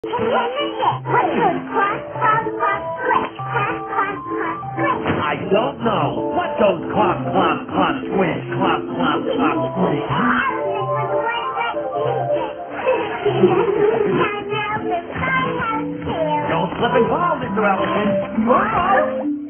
I don't know. What goes clop, clop, clop, squish, clop, clop, clop, squish? Don't slip and fall, Mr. Elephant. Whoa!